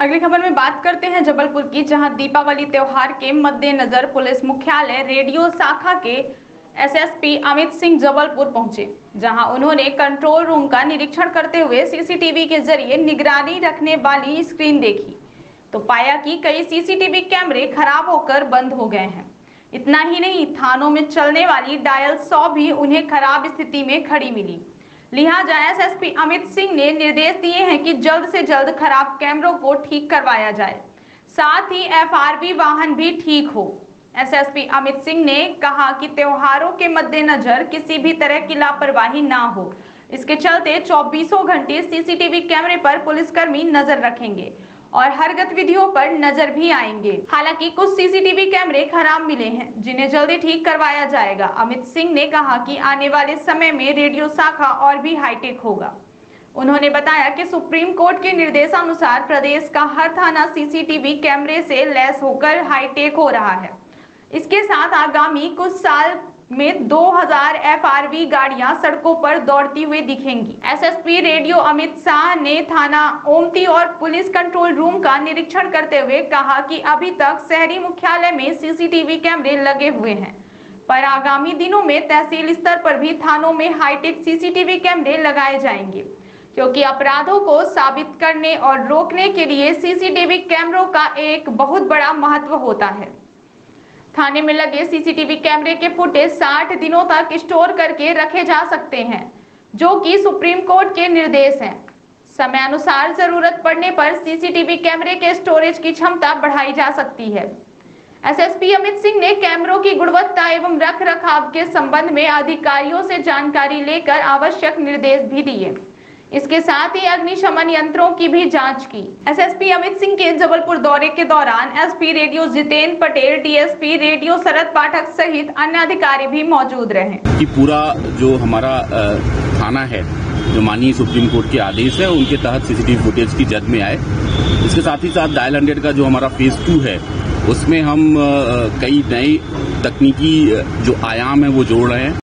अगली खबर में बात करते हैं जबलपुर की, जहां दीपावली त्योहार के मद्देनजर पुलिस मुख्यालय रेडियो शाखा के एसएसपी अमित सिंह जबलपुर पहुंचे, जहां उन्होंने कंट्रोल रूम का निरीक्षण करते हुए सीसीटीवी के जरिए निगरानी रखने वाली स्क्रीन देखी तो पाया कि कई सीसीटीवी कैमरे खराब होकर बंद हो गए हैं। इतना ही नहीं, थानों में चलने वाली डायल 100 भी उन्हें खराब स्थिति में खड़ी मिली। लिहाजा एसएसपी अमित सिंह ने निर्देश दिए हैं कि जल्द से जल्द खराब कैमरों को ठीक करवाया जाए, साथ ही एफआरबी वाहन भी ठीक हो। एसएसपी अमित सिंह ने कहा कि त्योहारों के मद्देनजर किसी भी तरह की लापरवाही ना हो, इसके चलते 24 घंटे सीसीटीवी कैमरे पर पुलिसकर्मी नजर रखेंगे और हर गतिविधियों पर नजर भी आएंगे। हालांकि कुछ सीसीटीवी कैमरे खराब मिले हैं, जिन्हें जल्दी ठीक करवाया जाएगा। अमित सिंह ने कहा कि आने वाले समय में रेडियो शाखा और भी हाईटेक होगा। उन्होंने बताया कि सुप्रीम कोर्ट के निर्देशानुसार प्रदेश का हर थाना सीसीटीवी कैमरे से लैस होकर हाईटेक हो रहा है। इसके साथ आगामी कुछ साल में 2000 एफआरवी गाड़ियां सड़कों पर दौड़ती हुई दिखेंगी। एसएसपी रेडियो अमित शाह ने थाना ओमती और पुलिस कंट्रोल रूम का निरीक्षण करते हुए कहा कि अभी तक शहरी मुख्यालय में सीसीटीवी कैमरे लगे हुए हैं, पर आगामी दिनों में तहसील स्तर पर भी थानों में हाईटेक सीसीटीवी कैमरे लगाए जाएंगे, क्योंकि अपराधों को साबित करने और रोकने के लिए सीसीटीवी कैमरों का एक बहुत बड़ा महत्व होता है। थाने में लगे सीसीटीवी कैमरे के फुटेज 60 दिनों तक स्टोर करके रखे जा सकते हैं, जो कि सुप्रीम कोर्ट के निर्देश हैं। समय अनुसार जरूरत पड़ने पर सीसीटीवी कैमरे के स्टोरेज की क्षमता बढ़ाई जा सकती है। एसएसपी अमित सिंह ने कैमरों की गुणवत्ता एवं रख रखाव के संबंध में अधिकारियों से जानकारी लेकर आवश्यक निर्देश भी दिए। इसके साथ ही अग्निशमन यंत्रों की भी जांच की। एसएसपी अमित सिंह के जबलपुर दौरे के दौरान SP radio Jitendra Patel, DSP radio Sharad Pathak सहित अन्य अधिकारी भी मौजूद रहे। कि पूरा जो हमारा थाना है, जो माननीय सुप्रीम कोर्ट के आदेश है, उनके तहत सीसीटीवी फुटेज की जद में आए। इसके साथ ही साथ डायल 100 का जो हमारा फेज 2 है, उसमें हम कई नए तकनीकी जो आयाम है वो जोड़ रहे हैं।